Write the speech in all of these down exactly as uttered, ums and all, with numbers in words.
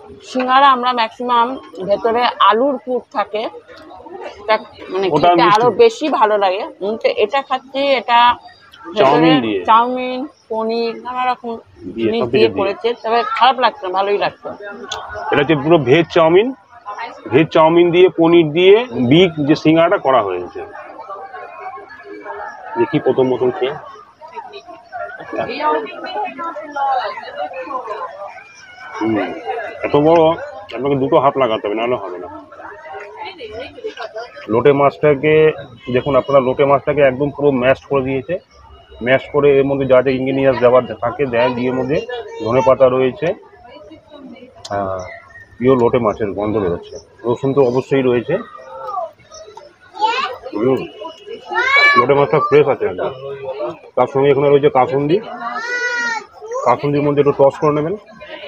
সিঙ্গারা আমরা ম্যাক্সিমাম ভেতরে আলুর পুর থাকে, মানে খেতে আরো বেশি ভালো লাগে। এটা খাচ্ছি, এটা চাউমিন পনির নানা রকম জিনিস দিয়ে করেছে, তবে খারাপ লাগছে, ভালোই লাগছে। এটা হচ্ছে পুরো ভেজ চাউমিন, ভেজ চাউমিন দিয়ে পনির দিয়ে বিগ যে সিঙ্গারাটা করা হয়েছে। দেখি প্রথম মতন খেয়ে। হুম, এত বড়, আপনাকে দুটো হাত লাগাতে হবে, নাহলে হবে না। লোটে মাছটাকে দেখুন, আপনারা লোটে মাছটাকে একদম পুরো ম্যাশ করে দিয়েছে। ম্যাশ করে এর মধ্যে যা যা ইনগ্রিডিয়েন্টস দেওয়ার থাকে দেয়, দিয়ে মধ্যে ধনে পাতা রয়েছে, পিওর লোটে মাছের গন্ধ বেরোচ্ছে, রসুন তো অবশ্যই রয়েছে। হুম, লোটে মাছটা ফ্রেশ আছে একদম। তার সঙ্গে এখানে রয়েছে কাসুন্দি, কাসুন্দির মধ্যে একটু টস করে নেবেন।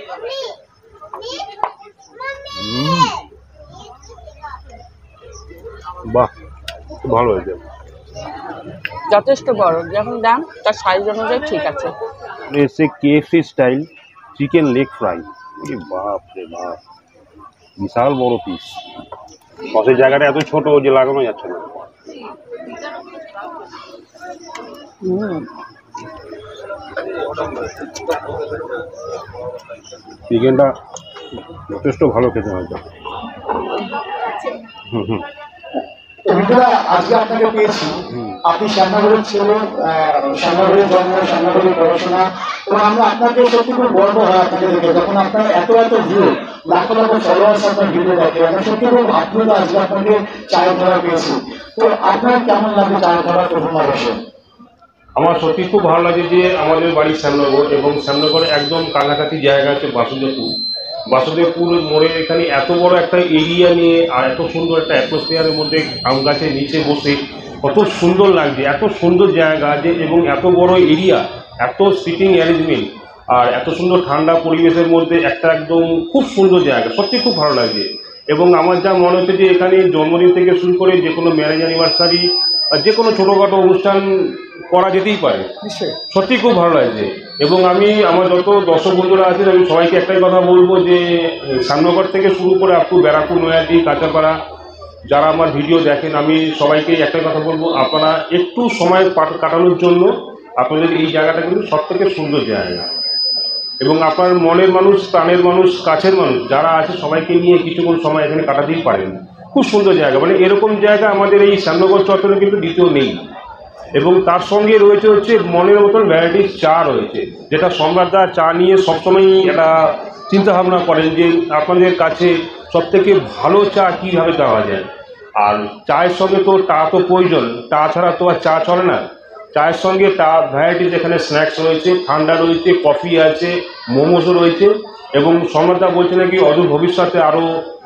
বাহ, খুব ভালো হয়েছে, যথেষ্ট বড়, যখন দাম তার সাইজ অনুযায়ী ঠিক আছে। এসে KFC style chicken leg fry, বাপ রে বাপ, বিশাল বড় পিস। বসের জায়গাটা এত ছোট যে লাগানো যাচ্ছে না। চিকেনটা যথেষ্ট ভালো খেতে হয়েছে। হুম হুম আজকে আপনাকে পেয়েছি, আপনি শ্যামনগরের ছেলে, শ্যামনগরের জন্ম, শ্যামনগরের পড়াশোনা, এবং আমরা আপনাকে সত্যি খুব গর্ব হয় আপনাকে দেখে। যখন আপনার এত এত ভিউ, লাখো লাখো ফলোয়ার্স আপনার ভিডিও দেখে, আমরা সত্যি খুব আপ্লুত আজকে আপনাকে চায়ের ধরা পেয়েছি। তো আপনার কেমন লাগে চায়ের ধরা প্রথম অবশ্যই? আমার সত্যি খুব ভালো লাগে যে আমাদের বাড়ি শ্যামনগর, এবং শ্যামনগরে একদম কাছাকাছি জায়গা আছে বাসুদেবপুর। বাসুদেবপুর মোড়ে এখানে এত বড় একটা এরিয়া নিয়ে আর এত সুন্দর একটা অ্যাটমসফিয়ারের মধ্যে আম গাছের নিচে বসে কত সুন্দর লাগছে, এত সুন্দর জায়গা যে, এবং এত বড় এরিয়া, এত সিটিং অ্যারেঞ্জমেন্ট, আর এত সুন্দর ঠান্ডা পরিবেশের মধ্যে একটা একদম খুব সুন্দর জায়গা, সত্যি খুব ভালো লাগছে। এবং আমার যা মনে হচ্ছে যে এখানে জন্মদিন থেকে শুরু করে যে কোনো ম্যারেজ অ্যানিভার্সারি আর যে কোনো ছোটোখাটো অনুষ্ঠান করা যেতেই পারে, সত্যি খুব ভালো লাগছে। এবং আমি আমার যত দর্শক বন্ধুরা আছেন, আমি সবাইকে একটাই কথা বলবো যে শ্যামনগর থেকে শুরু করে আপটু ব্যারাকপুর, নয়াদি, কাঁচাপাড়া যারা আমার ভিডিও দেখেন, আমি সবাইকে একটাই কথা বলবো, আপনারা একটু সময় কাটানোর জন্য আপনাদের এই জায়গাটা কিন্তু সব থেকে সুন্দর জায়গা। এবং আপনার মনের মানুষ, প্রাণের মানুষ, কাছের মানুষ যারা আছে সবাইকে নিয়ে কিছুক্ষণ সময় এখানে কাটাতেই পারেন। খুব সুন্দর জায়গা, মানে এরকম জায়গা আমাদের এই শ্যামনগর চত্বরে কিন্তু দ্বিতীয় নেই। এবং তার সঙ্গে রয়েছে হচ্ছে মনের মতন ভ্যারাইটিস চা রয়েছে, যেটা সম্রাটদা চা নিয়ে সবসময়ই একটা চিন্তাভাবনা করেন যে আপনাদের কাছে সবথেকে ভালো চা কীভাবে দেওয়া যায়। আর চায়ের সঙ্গে তো টা তো প্রয়োজন, টা ছাড়া তো আর চা চলে না। চায়ের সঙ্গে টা ভ্যারাইটিস এখানে স্ন্যাক্স রয়েছে, ঠান্ডা রয়েছে, কফি আছে, মোমোসও রয়েছে। এবং সম্রাটদা বলছে নাকি অদূর ভবিষ্যতে আরও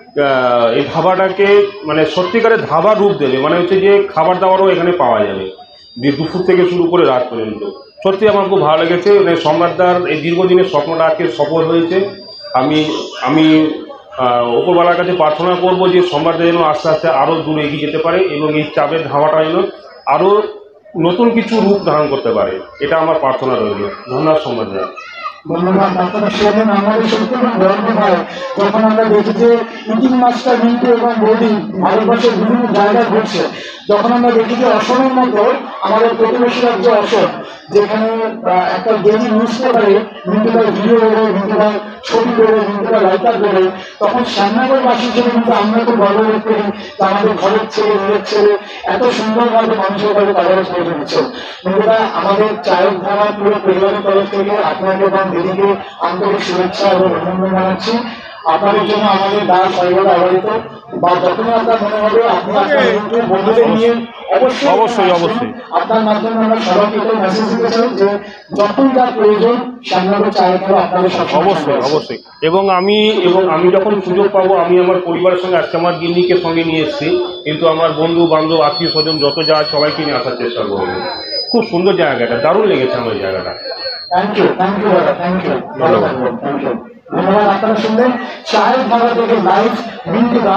এই ধাবাটাকে মানে সত্যিকারের ধাবার রূপ দেবে, মানে হচ্ছে যে খাবার দাবারও এখানে পাওয়া যাবে দুপুর থেকে শুরু করে রাত পর্যন্ত। সত্যি আমার খুব ভালো লেগেছে, মানে সম্রাটদার এই দীর্ঘদিনের স্বপ্নটা আজকে সফল হয়েছে। আমি আমি উপরওয়ালার কাছে প্রার্থনা করব যে সম্রাটদা যেন আস্তে আস্তে আরও দূরে এগিয়ে যেতে পারে, এবং এই চাপের ধাবাটা যেন আরও নতুন কিছু রূপ ধারণ করতে পারে, এটা আমার প্রার্থনা রইল। ধন্যবাদ সম্রাটদা। ধন্যবাদ। আপনারা শুনেন, আমাদের সত্যি খুব গর্ব হয় যখন আমরা দেখি যে ইটিং মাস্টার মিন্টু এবং বৌদি ভারতবর্ষের বিভিন্ন জায়গায় ঘুরছে। যখন আমরা দেখি যে অসমের মতো আমাদের প্রতিবেশী রাজ্য অসম, যেখানে একটা ডেইলি নিউজ পেপারে মিন্টুটার ভিডিও বেরোয়, মিন্টুটার ছবি বেরোয়, মিন্টুটার রাইটার বেরোয়, তখন শ্যামনগরবাসী হিসেবে কিন্তু আমরা খুব গর্ব বোধ করি যে আমাদের ঘরের ছেলে, মেয়ের ছেলে এত সুন্দরভাবে মানুষের ঘরে কাজে করে দিচ্ছে। মিন্টুটা আমাদের চায়ের ধারা পুরো পরিবারের তরফ থেকে আপনাকে এবং দিদিকে আন্তরিক শুভেচ্ছা এবং অভিনন্দন জানাচ্ছি। আপনাদের জন্য আমাদের দ্বার সর্বদা আয়োজিত, বা যখনই আপনার মনে হবে আপনি আপনার ইউটিউব বন্ধুদের নিয়ে অবশ্যই অবশ্যই অবশ্যই আপনার মাধ্যমে আমরা সবাইকে একটা মেসেজ দিতে চাই যে যখন যা প্রয়োজন শ্যামনগর চায়ের ধারা আপনাদের অবশ্যই অবশ্যই। এবং আমি এবং আমি যখন সুযোগ পাবো, আমি আমার পরিবারের সঙ্গে আজকে আমার গিন্নিকে সঙ্গে নিয়ে এসেছি, কিন্তু আমার বন্ধু বান্ধব আত্মীয় স্বজন যত যা সবাইকে নিয়ে আসার চেষ্টা করবো। খুব সুন্দর জায়গাটা, দারুণ লেগেছে আমার জায়গাটা। থ্যাংক ইউ, থ্যাংক ইউ দাদা, থ্যাংক ইউ, ভালো থাকবেন, থ্যাংক ইউ, ধন্যবাদ। আপনারা শুনলেন চায়ের ধারা থেকে লাইভ মিন্টুদা,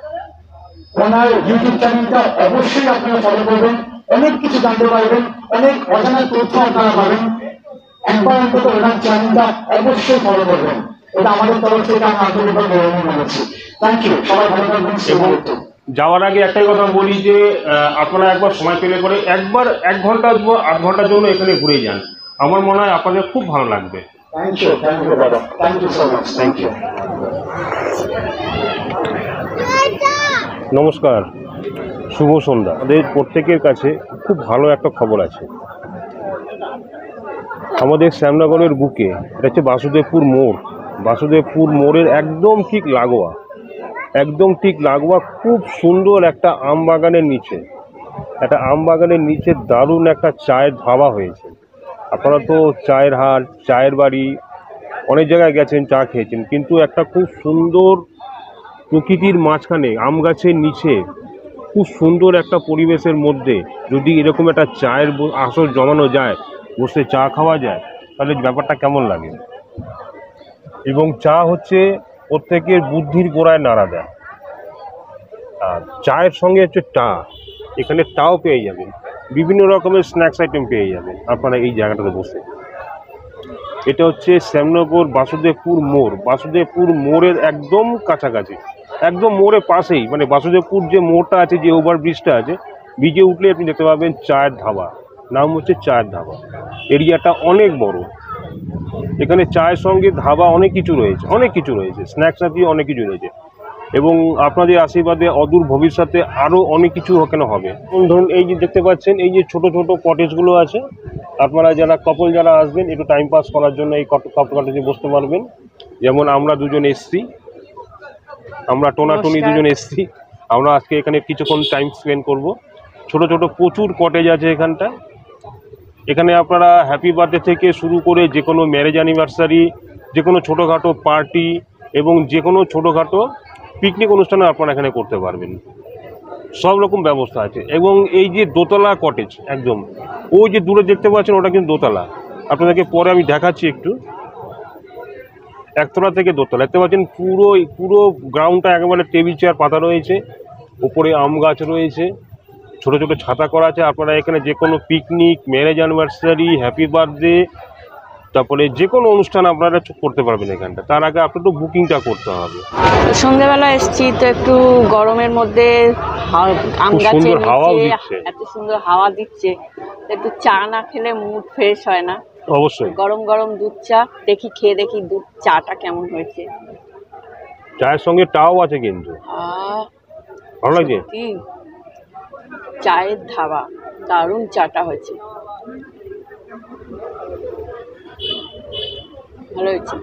ওনার ইউটিউব চ্যানেলটা অবশ্যই আপনারা ফলো করবেন, অনেক কিছু জানতে পারবেন, অনেক অজানা তথ্য আপনারা পাবেন। একবার অন্তত ওনার চ্যানেলটা অবশ্যই ফলো করবেন। এটা আমাদের তরফ থেকে আমি আন্তরিকভাবে ধন্যবাদ জানাচ্ছি। থ্যাংক ইউ, সবাই ভালো থাকবেন। এবং যাওয়ার আগে একটাই কথা বলি যে আহ, আপনারা একবার সময় পেলে পরে একবার এক ঘন্টা অথবা আধ ঘন্টার জন্য এখানে ঘুরে যান, আমার মনে হয় আপনাদের খুব ভালো লাগবে। থ্যাংক ইউ, থ্যাংক ইউ দাদা, thank you so much, thank you. নমস্কার, শুভ সন্ধ্যা। আমাদের প্রত্যেকের কাছে খুব ভালো একটা খবর আছে। আমাদের শ্যামনগরের বুকে এটা হচ্ছে বাসুদেবপুর মোড়। বাসুদেবপুর মোড়ের একদম ঠিক লাগোয়া, একদম ঠিক লাগোয়া খুব সুন্দর একটা আম বাগানের নিচে, একটা আম বাগানের নিচে দারুণ একটা চায়ের ধাবা হয়েছে। আপনারা তো চায়ের হাট, চায়ের বাড়ি অনেক জায়গায় গেছেন, চা খেয়েছেন, কিন্তু একটা খুব সুন্দর প্রকৃতির মাঝখানে আম গাছের নিচে খুব সুন্দর একটা পরিবেশের মধ্যে যদি এরকম একটা চায়ের আসর জমানো যায়, বসে চা খাওয়া যায়, তাহলে ব্যাপারটা কেমন লাগে। এবং চা হচ্ছে প্রত্যেকের বুদ্ধির গোড়ায় নাড়া দেয়। আর চায়ের সঙ্গে হচ্ছে টা, এখানে টাও পেয়ে যাবেন, বিভিন্ন রকমের স্ন্যাক্স আইটেম পেয়ে যাবেন আপনারা এই জায়গাটাতে বসে। এটা হচ্ছে শ্যামনগর বাসুদেবপুর মোড়। বাসুদেবপুর মোড়ের একদম কাছাকাছি, একদম মোড়ের পাশেই, মানে বাসুদেবপুর যে মোড়টা আছে, যে ওভার ব্রিজটা আছে, ব্রিজে উঠলে আপনি দেখতে পাবেন চায়ের ধাবা, নাম হচ্ছে চায়ের ধাবা। এরিয়াটা অনেক বড়, এখানে চায়ের সঙ্গে ধাবা অনেক কিছু রয়েছে, অনেক কিছু রয়েছে, স্ন্যাক্স জাতীয় অনেক কিছু রয়েছে। এবং আপনাদের আশীর্বাদে অদূর ভবিষ্যতে আরও অনেক কিছু ওখানে হবে। ধরুন এই যে দেখতে পাচ্ছেন, এই যে ছোট ছোট কটেজগুলো আছে, আপনারা যারা কাপল যারা আসবেন একটু টাইম পাস করার জন্য এই কটেজে বসতে পারবেন। যেমন আমরা দুজন এসছি, আমরা টোনাটুনি দুজন এসছি, আমরা আজকে এখানে কিছুক্ষণ টাইম স্পেন্ড করব। ছোট ছোট প্রচুর কটেজ আছে এখানটা। এখানে আপনারা হ্যাপি বার্থডে থেকে শুরু করে যে কোনো ম্যারেজ অ্যানিভার্সারি, যে কোনো ছোটোখাটো পার্টি এবং যে কোনো ছোটোখাটো পিকনিক অনুষ্ঠানে আপনারা এখানে করতে পারবেন, সব রকম ব্যবস্থা আছে। এবং এই যে দোতলা কটেজ, একদম ওই যে দূরে দেখতে পাচ্ছেন, ওটা কিন্তু দোতলা, আপনাদেরকে পরে আমি দেখাচ্ছি একটু। একতলা থেকে দোতলা দেখতে পাচ্ছেন, পুরো পুরো গ্রাউন্ডটা একেবারে টেবিল চেয়ার পাতা রয়েছে, উপরে আম গাছ রয়েছে, ছোট ছোট ছাতা করা আছে। আপনারা এখানে যে কোনো picnic, marriage anniversary, happy birthday, তারপরে যে কোনো অনুষ্ঠান আপনারা করতে পারবেন এখানটা। তার আগে আপনার তো বুকিংটা করতে হবে। সন্ধ্যেবেলা এসছি তো একটু গরমের মধ্যে, আম গাছের নিচে এত সুন্দর হাওয়া দিচ্ছে, একটু চা না খেলে মুড ফ্রেশ হয় না। অবশ্যই গরম গরম দুধ চা, দেখি খেয়ে দেখি দুধ চাটা কেমন হয়েছে। চায়ের সঙ্গে টাও আছে কিন্তু, ভালো লাগছে। চায়ের ধাবা, দারুণ চাটা হয়েছে, ভালো হয়েছে।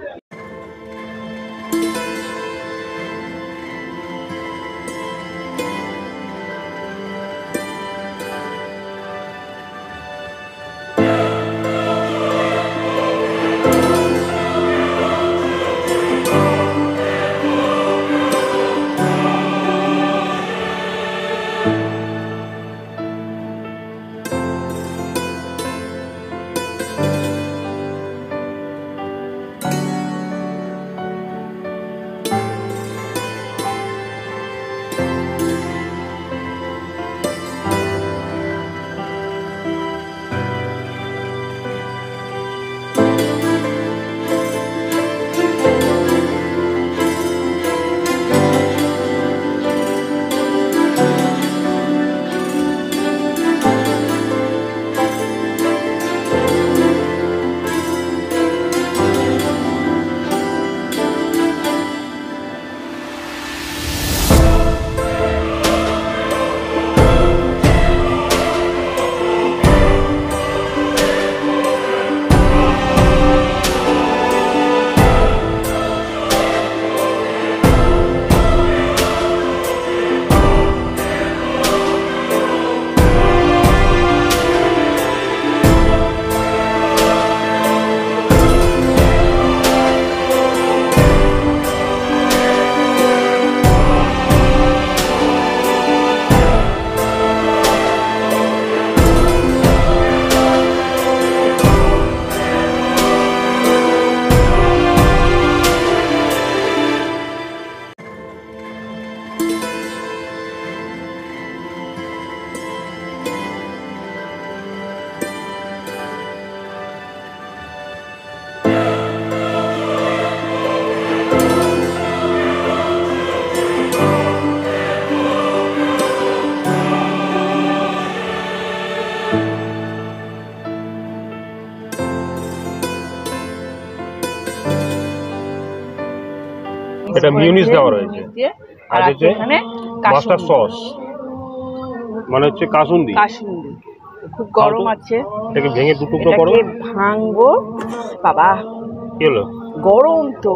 এটা মিউনিস দেওয়া রয়েছে দিয়ে আর আর হচ্ছে এখানে মাস্টার সস মানে হচ্ছে কাসুন্দি। কাসুন্দি খুব গরম আছে, এটাকে ভেঙে দু টুকরো করো। এটাকে ভাঙবো বাবা, কি হলো? গরম তো।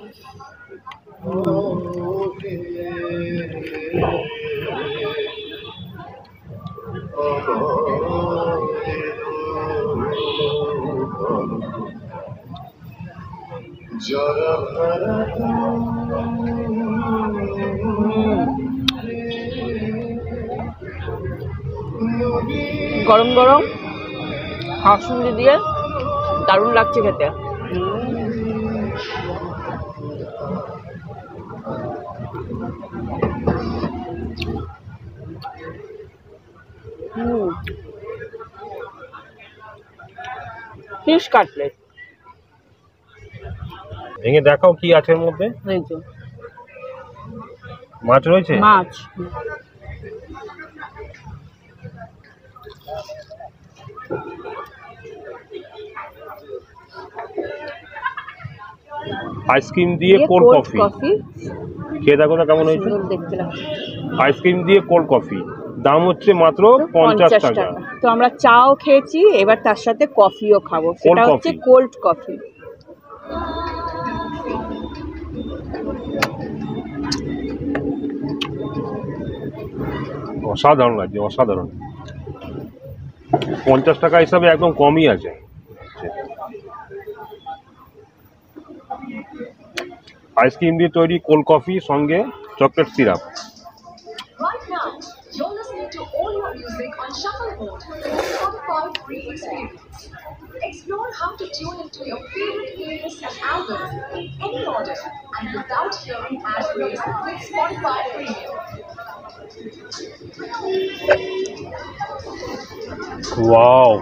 গরম গরম কাসুন্দি দিয়ে দারুণ লাগছে খেতে। হুম, ফিশ কাটলেট। ভেঙে দেখাও কি আছে এর মধ্যে। এই যে মাছ রয়েছে। মাছ, আইসক্রিম দিয়ে কোল্ড কফি। কফি খেয়ে দেখো না কেমন হয়েছে। সুন্দর দেখতে লাগছে। আইসক্রিম দিয়ে কোল্ড কফি, দাম হচ্ছে মাত্র পঞ্চাশ টাকা। তো আমরা চাও খেয়েছি, এবার তার সাথে কফিও খাবো, সেটা হচ্ছে coffee। Cold coffee. অসাধারণ লাগছে, অসাধারণ। পঞ্চাশ টাকা হিসাবে একদম কমই আছে। আইসক্রিম দিয়ে তৈরি কোল্ড কফি সঙ্গে chocolate syrup. Right now, you're listening to all your music on shuffle mode. Spotify free experience. Explore how to tune into your favorite playlists and albums in any order and without hearing ad breaks with Spotify Premium. Wow,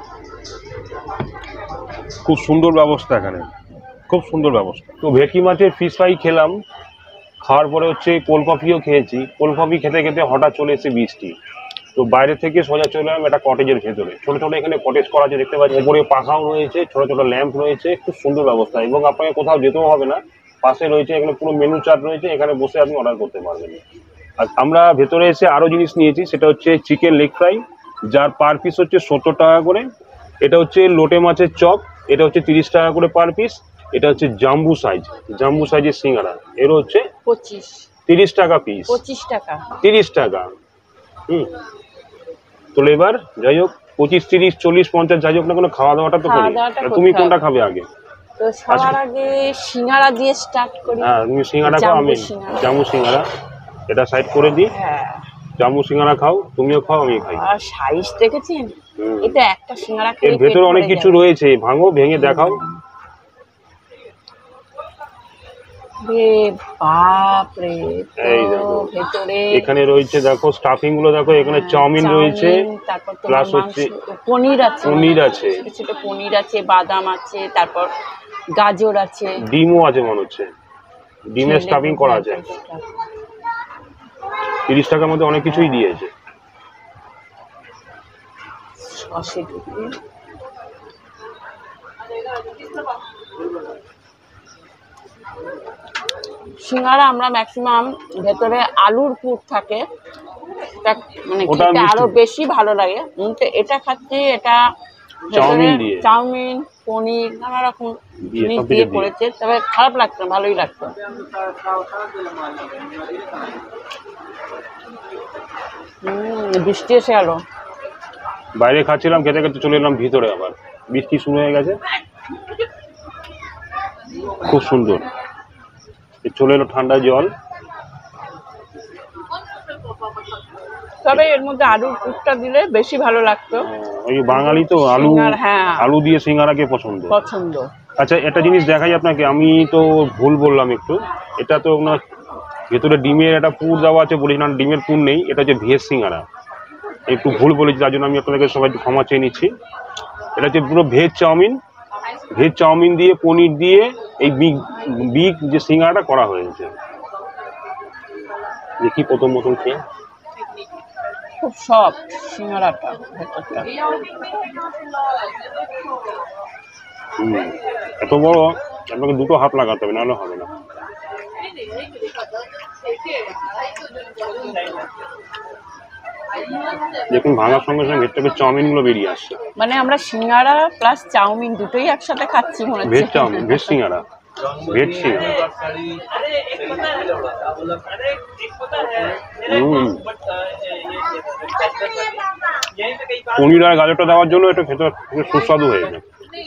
খুব সুন্দর ব্যবস্থা এখানে, খুব সুন্দর ব্যবস্থা। তো ভেটকি মাছের ফিশ ফ্রাই খেলাম, খাওয়ার পরে হচ্ছে কোল্ড কফিও খেয়েছি। কোল্ড কফি খেতে খেতে হঠাৎ চলে এসেছে বৃষ্টি, তো বাইরে থেকে সোজা চলে এলাম একটা কটেজের ভেতরে। ছোট ছোট এখানে কটেজ করা আছে, দেখতে পাচ্ছি উপরে পাখাও রয়েছে, ছোট ছোট ল্যাম্প রয়েছে, খুব সুন্দর ব্যবস্থা। এবং আপনাকে কোথাও যেতেও হবে না, পাশে রয়েছে এখানে পুরো মেনু চার্ট রয়েছে, এখানে বসে আপনি অর্ডার করতে পারবেন। আর আমরা ভেতরে এসে আরও জিনিস নিয়েছি, সেটা হচ্ছে চিকেন লেগ ফ্রাই, যার পার পিস হচ্ছে সত্তর টাকা করে। এটা হচ্ছে লোটে মাছের চপ, এটা হচ্ছে তিরিশ টাকা করে পার পিস। এটা হচ্ছে জাম্বু সাইজ, জাম্বু সাইজের সিঙ্গারা, এরও হচ্ছে পঁচিশ তিরিশ টাকা পিস। পঁচিশ টাকা তিরিশ টাকা। হুম, তো এবার যাই হোক পঁচিশ তিরিশ চল্লিশ পঞ্চাশ যাই হোক না, কোনো খাওয়া দাওয়াটা তো করি। খাওয়া দাওয়াটা করতে তুমি হবে। কোনটা খাবে আগে? তো সবার আগে সিঙ্গারা দিয়ে স্টার্ট করি। হ্যাঁ, তুমি সিঙ্গারা খাও, আমি জাম্বু সিঙ্গারা। জাম্বু সিঙ্গারা এটা সাইড করে দিই। হ্যাঁ, জাম্বু সিঙ্গারা খাও, তুমিও খাও, আমি খাই। আর সাইজ দেখেছেন, হুম। এটা একটা সিঙ্গারা এর খেলে ভেতরে পেট অনেক ভরে কিছু যাবে। রয়েছে, ভাঙো, ভেঙে দেখাও। রে বাপ রে, এই তো দেখো। ভেতরে এখানে রয়েছে দেখো স্টাফিং গুলো দেখো, এখানে চাউমিন রয়েছে, তারপর তোমার প্লাস মাংস, হচ্ছে পনির আছে, পনির আছে, ছোট ছোট পনির আছে, বাদাম আছে, তারপর গাজর আছে, ডিমও আছে মনে হচ্ছে, ডিমের স্টাফিং করা আছে। তিরিশ টাকার মধ্যে অনেক কিছুই দিয়েছে। সসে ঢুকিয়ে সিঙ্গারা আমরা ম্যাক্সিমাম ভেতরে আলুর পুর থাকে, এটা মানে ওটা খেতে মিষ্টি। আরো বেশি ভালো লাগে। উম, তো এটা খাচ্ছি, এটা ভেতরে চাউমিন দিয়ে। চাউমিন, পনির, নানা রকম দিয়ে, জিনিস সব কিছু দিয়ে দিয়ে। করেছে, তবে খারাপ লাগতো না, ভালোই লাগতো। হম, বৃষ্টি এসে গেল। বাইরে খাচ্ছিলাম, খেতে খেতে চলে এলাম ভিতরে, আবার বৃষ্টি শুরু হয়ে গেছে, খুব সুন্দর। এই চলে এলো ঠান্ডা জল। তবে এর মধ্যে আলুর পুরটা দিলে বেশি ভালো লাগতো। ওই বাঙালি তো আলু, সিঙ্গারা, হ্যাঁ। আলু দিয়ে সিঙ্গারাকে পছন্দ। পছন্দ। আচ্ছা, একটা জিনিস দেখাই আপনাকে, আমি তো ভুল বললাম একটু, এটা তো না ভেতরে ডিমের একটা পুর দেওয়া আছে, বলি না ডিমের পুর নেই, এটা হচ্ছে ভেজ সিঙ্গারা। একটু ভুল বলেছি, তার জন্য আমি আপনাদেরকে সবাই একটু ক্ষমা চেয়ে নিচ্ছি। এটা হচ্ছে পুরো ভেজ চাউমিন, ভেজ চাউমিন দিয়ে পনির দিয়ে এই বিগ বিগ যে সিঙ্গারাটা করা হয়েছে। দেখি প্রথম মতন খেয়ে। খুব সফট সিঙ্গারাটা ভেতরটা। হুম, এত বড়, আপনাকে দুটো হাত লাগাতে হবে, নাহলে হবে না। দেখুন ভাঙার সঙ্গে সঙ্গে ভেজ থেকে চাউমিন গুলো বেরিয়ে আসছে। মানে আমরা সিঙ্গারা প্লাস চাউমিন দুটোই একসাথে খাচ্ছি মনে হচ্ছে। Veg chow mein, veg singara, veg singara. হুম, পনির আর গাজরটা দেওয়ার জন্য এটা খেতে সুস্বাদু হয়েছে।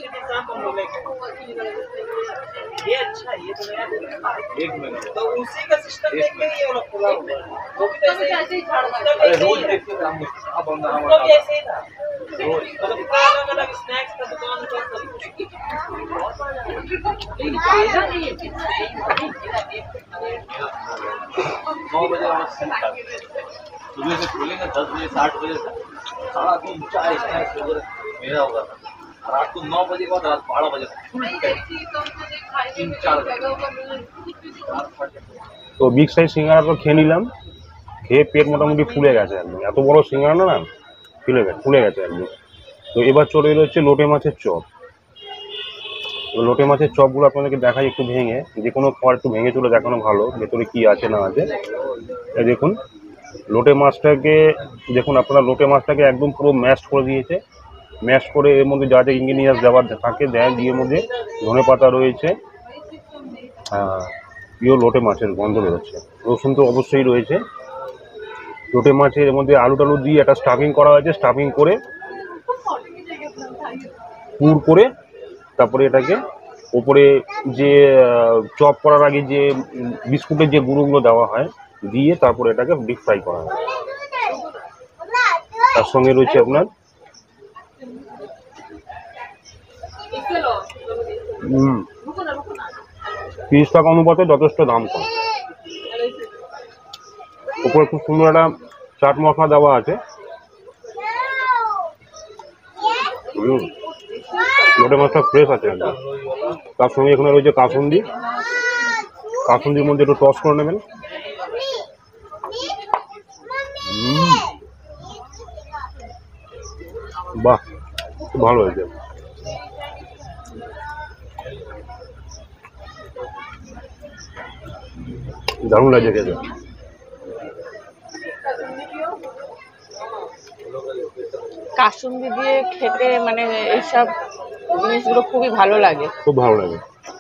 ये अच्छा ये तो नया एक मिनट तो उसी का सिस्टम देख के ये लोग खुला हुआ है वो भी तो ऐसे ही झाड़ मारता है रोज देखते हम अब हम वो भी ऐसे ही था रोज मतलब अलग अलग स्नैक्स का दुकान पर सब कुछ नौ बजे हमारा सेंटर सुबह से खुलेंगे दस बजे साठ बजे तक सारा दिन चाय स्नैक्स वगैरह मेरा होगा था रात को नौ बजे के बाद रात बारह बजे तक तीन चार তো বিগ সাইজ সিঙ্গারা তো খেয়ে নিলাম, খেয়ে পেট মোটামুটি ফুলে গেছে একদম। এত বড় সিঙ্গারা না না ফুলে গেছে ফুলে গেছে একদম। তো এবার চলে এলো হচ্ছে লোটে মাছের চপ। তো লোটে মাছের চপগুলো আপনাদেরকে দেখাই একটু ভেঙে, যে কোনো খাবার একটু ভেঙে চলে দেখানো ভালো ভেতরে কি আছে না আছে। এই দেখুন লোটে মাছটাকে, দেখুন আপনারা লোটে মাছটাকে একদম পুরো ম্যাশ করে দিয়েছে। ম্যাশ করে এর মধ্যে যা যা ইনগ্রিডিয়েন্টস দেওয়ার থাকে দেয়, দিয়ে মধ্যে ধনে পাতা রয়েছে, পিওর লোটে মাছের গন্ধ বেরোচ্ছে, রসুন তো অবশ্যই রয়েছে। লোটে মাছের এর মধ্যে আলু টালু দিয়ে একটা স্টাফিং করা হয়েছে, স্টাফিং করে পুর করে তারপরে এটাকে ওপরে যে চপ করার আগে যে বিস্কুটের যে গুঁড়োগুলো দেওয়া হয় দিয়ে তারপরে এটাকে ডিপ ফ্রাই করা হয়। তার সঙ্গে রয়েছে আপনার হুম তিরিশ টাকা অনুপাতে যথেষ্ট দাম কম। উপরে খুব সুন্দর একটা চাট মশলা দেওয়া আছে। হুম লোটে মাছটা ফ্রেশ আছে একদম। তার সঙ্গে এখানে রয়েছে কাসুন্দি, কাসুন্দির মধ্যে একটু টস করে নেবেন। বাহ খুব ভালো হয়েছে। দারুণ লাগছে খেতে। কাসুন্দি দিয়ে খেতে মানে এইসব জিনিসগুলো খুবই ভালো লাগে, খুব ভালো লাগে।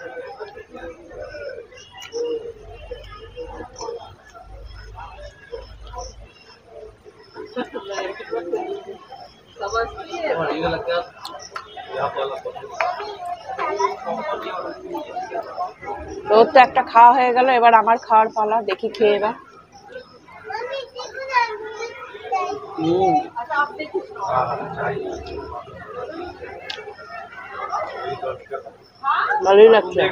তোর তো একটা খাওয়া হয়ে গেল, এবার আমার খাওয়ার পালা, দেখি খেয়ে এবার। হুম ভালোই লাগছে।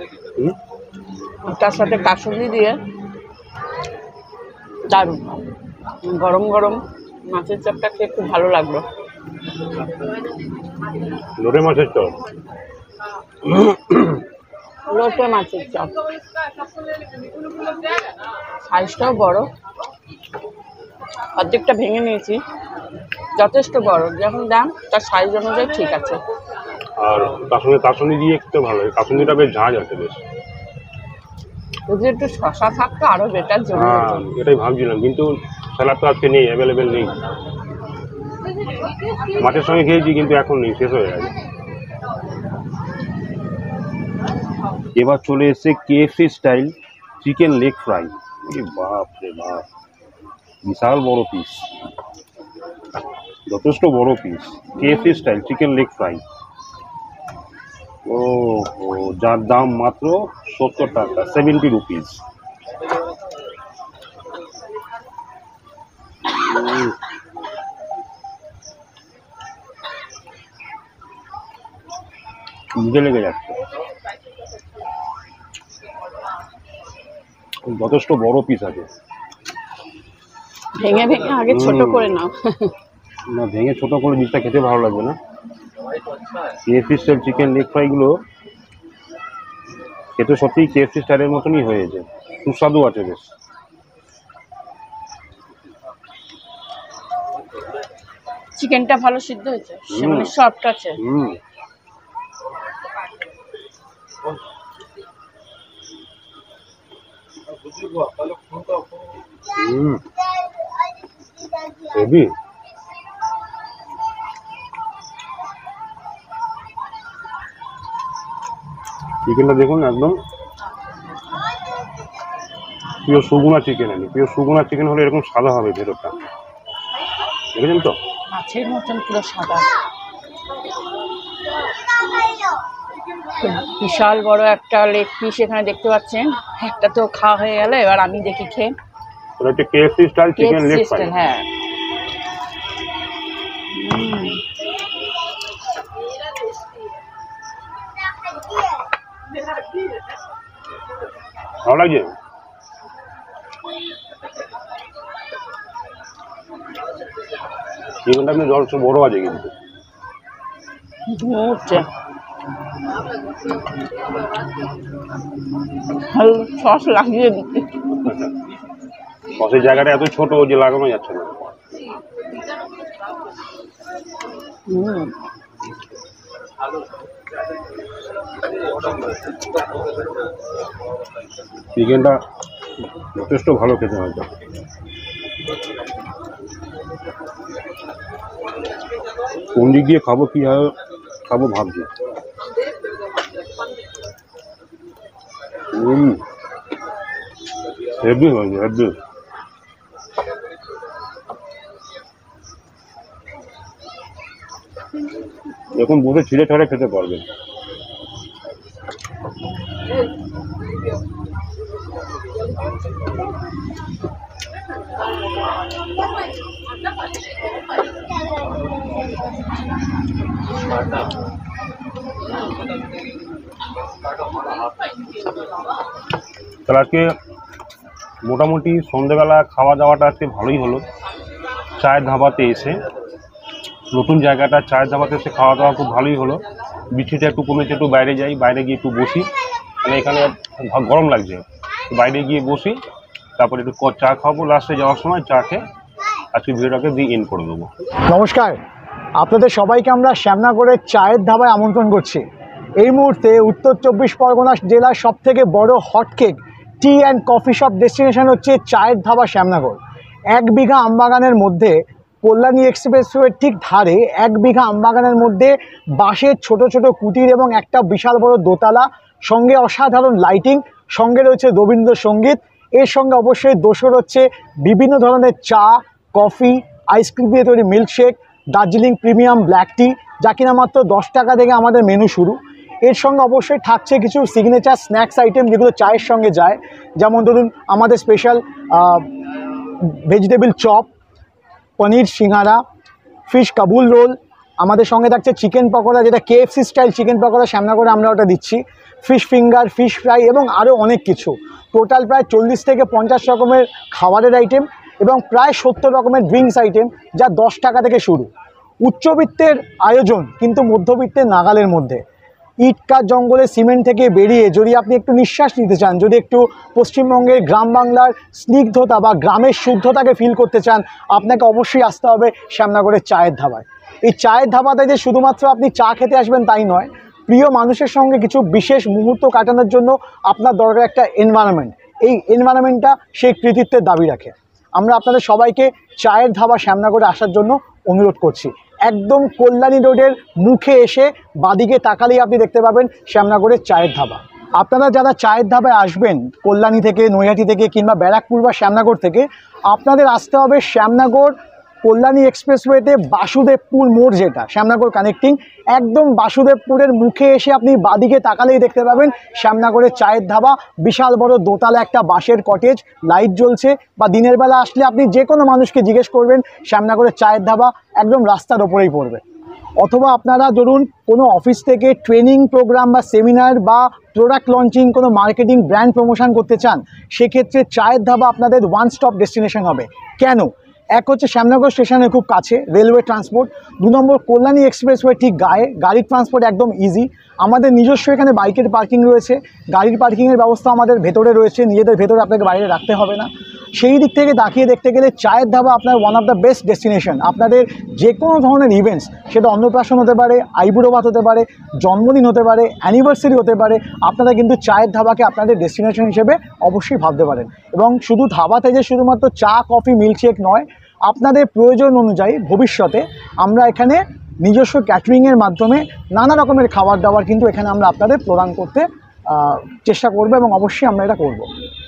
তার সাথে কাসুন্দি দিয়ে দারুণ, গরম গরম মাছের চপটা খেয়ে খুব ভালো লাগলো। লোটে মাছের চপ, লোটে মাছের চপ সাইজটাও বড়, অর্ধেকটা ভেঙে নিয়েছি, যথেষ্ট বড়, যখন দাম তার সাইজ অনুযায়ী ঠিক আছে। আর তার সঙ্গে কাসুন্দি দিয়ে খেতে ভালো লাগে, কাসুন্দিটা বেশ ঝাঁঝ আছে বেশ। যদি একটু শশা থাকতো আরো বেটার জন্য। হ্যাঁ এটাই ভাবছিলাম, কিন্তু স্যালাড তো আজকে নেই, অ্যাভেলেবেল নেই। মাছের সঙ্গে খেয়েছি কিন্তু এখন নেই, শেষ হয়ে গেছে। এবার চলে এসছে KFC style chicken leg fry. বাপ রে বাপ, বিশাল বড় পিস, যথেষ্ট বড় piece. KFC style chicken leg fry, ও যার দাম মাত্র সত্তর টাকা, সেভেন্টি রুপিস। মুখে লেগে যাচ্ছে, যথেষ্ট বড় পিস আছে। ভেঙে ভেঙে আগে ছোট করে নাও। না ভেঙে ছোট করে জিনিসটা খেতে ভালো লাগবে না। কেএফসি স্টাইল চিকেন লেগ ফ্রাইগুলো খেতে সত্যিই কেএফসি স্টাইলের মতনই হয়েছে, সুস্বাদু আছে বেশ। চিকেনটা ভালো সিদ্ধ হয়েছে, মানে সফট আছে। হুম হুম হেভি। চিকেনটা দেখুন একদম পিওর সুগুনা চিকেন। আমি পিওর সুগুনা চিকেন হলে এরকম সাদা হবে ভেতরটা, দেখেছেন তো? মাছের মতন পুরো সাদা। বিশাল বড় একটা লেগ পিস এখানে দেখতে পাচ্ছেন। একটা তো খাওয়া হয়ে গেল, এবার আমি দেখি খেয়ে। এটা হচ্ছে KFC style chicken leg system, fry. হ্যাঁ। হুম, ভালো লাগছে। চিকেনটা আপনি জল বড় আছে কিন্তু উঠছে। সস লাগিয়ে দিচ্ছি। সসের জায়গাটা এত ছোট যে লাগানো যাচ্ছে না। হুম, চিকেনটা যথেষ্ট ভালো খেতে হয়তো। কোন দিক দিয়ে খাবো কি খাবো ভাবছি। হুম হেভি হয়েছে হেভি। এখন বসে ছিঁড়ে ছাড়ে খেতে পারবেন। তাহলে আজকে মোটামুটি সন্ধ্যেবেলা খাওয়া দাওয়াটা আজকে ভালোই হলো। চায়ের ধাবাতে এসে, নতুন জায়গাটা চায়ের ধাবাতে এসে খাওয়া দাওয়া খুব ভালোই হলো। বৃষ্টিটা একটু কমেছে, একটু বাইরে যাই, বাইরে গিয়ে একটু বসি, মানে এখানে গরম লাগছে, বাইরে গিয়ে বসি, তারপরে একটু চা খাবো লাস্টে যাওয়ার সময়। চা খেয়ে আজকে ভিডিওটাকে দিয়ে এন্ড করে দেবো। নমস্কার, আপনাদের সবাইকে আমরা শ্যামনগরের চায়ের ধাবায় আমন্ত্রণ করছি। এই মুহূর্তে উত্তর চব্বিশ পরগনা জেলার সব থেকে বড় hotcake tea and coffee shop destination হচ্ছে চায়ের ধাবা শ্যামনগর। এক বিঘা আমবাগানের মধ্যে, কল্যাণী এক্সপ্রেসওয়ের ঠিক ধারে এক বিঘা আমবাগানের মধ্যে বাঁশের ছোট ছোট কুটির এবং একটা বিশাল বড় দোতলা, সঙ্গে অসাধারণ লাইটিং, সঙ্গে রয়েছে রবীন্দ্রসঙ্গীত। এর সঙ্গে অবশ্যই দোসর হচ্ছে বিভিন্ন ধরনের চা, কফি, আইসক্রিম দিয়ে তৈরি milkshake, Darjeeling premium black tea, যা কিনা মাত্র দশ টাকা থেকে আমাদের মেনু শুরু। এর সঙ্গে অবশ্যই থাকছে কিছু সিগনেচার স্ন্যাক্স আইটেম যেগুলো চায়ের সঙ্গে যায়, যেমন ধরুন আমাদের স্পেশাল ভেজিটেবল চপ, পনির সিঙ্গারা, ফিশ কাবুল রোল। আমাদের সঙ্গে থাকছে চিকেন পকোড়া, যেটা কেএফসি স্টাইল চিকেন পকোড়া শ্যামনগরে আমরা ওটা দিচ্ছি, ফিশ ফিঙ্গার, ফিশ ফ্রাই এবং আরও অনেক কিছু। টোটাল প্রায় চল্লিশ থেকে পঞ্চাশ রকমের খাবারের আইটেম এবং প্রায় সত্তর রকমের ড্রিঙ্কস আইটেম, যা দশ টাকা থেকে শুরু। উচ্চবিত্তের আয়োজন কিন্তু মধ্যবিত্তের নাগালের মধ্যে। ইটকার জঙ্গলে সিমেন্ট থেকে বেরিয়ে যদি আপনি একটু নিঃশ্বাস নিতে চান, যদি একটু পশ্চিমবঙ্গের গ্রাম বাংলার স্নিগ্ধতা বা গ্রামের শুদ্ধতাকে ফিল করতে চান, আপনাকে অবশ্যই আসতে হবে শ্যামনগরের চায়ের ধাবায়। এই চায়ের ধাবাতে যে শুধুমাত্র আপনি চা খেতে আসবেন তাই নয়, প্রিয় মানুষের সঙ্গে কিছু বিশেষ মুহূর্ত কাটানোর জন্য আপনার দরকার একটা এনভায়রনমেন্ট। এই এনভায়রনমেন্টটা সেই কৃতিত্বের দাবি রাখে। আমরা আপনাদের সবাইকে চায়ের ধাবা শ্যামনগরে আসার জন্য অনুরোধ করছি। একদম কল্যাণী রোডের মুখে এসে বাদিকে তাকালেই আপনি দেখতে পাবেন শ্যামনগরের চায়ের ধাবা। আপনারা যারা চায়ের ধাবায় আসবেন কল্যাণী থেকে, নৈহাটি থেকে কিংবা ব্যারাকপুর বা শ্যামনগর থেকে, আপনাদের আসতে হবে শ্যামনগর কল্যাণী এক্সপ্রেসওয়েতে বাসুদেবপুর মোড়, যেটা শ্যামনগর কানেক্টিং, একদম বাসুদেবপুরের মুখে এসে আপনি বাদিকে তাকালেই দেখতে পাবেন শ্যামনগরের চায়ের ধাবা। বিশাল বড় দোতলা একটা বাঁশের কটেজ, লাইট জ্বলছে, বা দিনের বেলা আসলে আপনি যে কোনো মানুষকে জিজ্ঞেস করবেন শ্যামনগরের চায়ের ধাবা একদম রাস্তার ওপরেই পড়বে। অথবা আপনারা ধরুন কোনো অফিস থেকে ট্রেনিং প্রোগ্রাম বা সেমিনার বা প্রোডাক্ট লঞ্চিং, কোনো মার্কেটিং ব্র্যান্ড প্রমোশন করতে চান, সেক্ষেত্রে চায়ের ধাবা আপনাদের ওয়ান স্টপ ডেস্টিনেশন হবে। কেন? এক হচ্ছে শ্যামনগর স্টেশনের খুব কাছে, রেলওয়ে ট্রান্সপোর্ট। দু নম্বর কল্যাণী এক্সপ্রেসওয়ে ঠিক গায়ে, গাড়ির ট্রান্সপোর্ট একদম ইজি। আমাদের নিজস্ব এখানে বাইকের পার্কিং রয়েছে, গাড়ির পার্কিংয়ের ব্যবস্থা আমাদের ভেতরে রয়েছে, নিজেদের ভেতরে আপনাকে বাইরে রাখতে হবে না। সেই দিক থেকে তাকিয়ে দেখতে গেলে চায়ের ধাবা আপনার one of the best destination. আপনাদের যে কোনো ধরনের ইভেন্টস, সেটা অন্নপ্রাশন হতে পারে, আইবুড়ো ভাত হতে পারে, জন্মদিন হতে পারে, অ্যানিভার্সারি হতে পারে, আপনারা কিন্তু চায়ের ধাবাকে আপনাদের ডেস্টিনেশন হিসেবে অবশ্যই ভাবতে পারেন। এবং শুধু ধাবাতে যে শুধুমাত্র চা, কফি, মিল্কশেক নয়, আপনাদের প্রয়োজন অনুযায়ী ভবিষ্যতে আমরা এখানে নিজস্ব ক্যাটারিংয়ের মাধ্যমে নানা রকমের খাবার দাবার কিন্তু এখানে আমরা আপনাদের প্রদান করতে চেষ্টা করবো এবং অবশ্যই আমরা এটা করব।